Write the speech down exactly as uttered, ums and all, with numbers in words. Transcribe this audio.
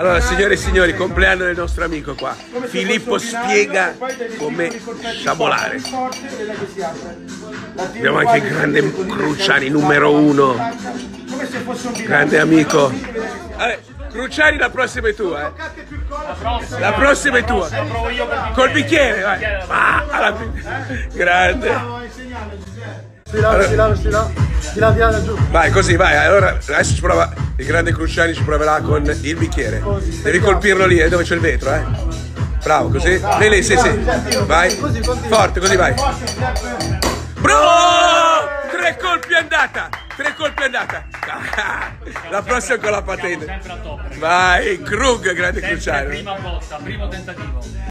Allora, signore e signori, compleanno del nostro amico qua. Filippo spiega come sciabolare. Abbiamo anche il grande Cruciani numero uno. Grande amico. Allora, Cruciani, la prossima è tua, eh. La prossima è tua. Col bicchiere, vai. Ah, alla fine. Grande. Si là, si là, si là, si là, di là, giù. Vai, così, vai. Allora, adesso ci prova. Il grande Cruciani ci proverà con il bicchiere. Devi colpirlo lì, eh, dove c'è il vetro, eh. Bravo, così. Lì, lì, sì, sì. Vai. Forte, così vai. Bravo! Tre colpi andata. Tre colpi andata. La prossima con la patente. Vai, Krug, grande Cruciani. Prima botta, primo tentativo.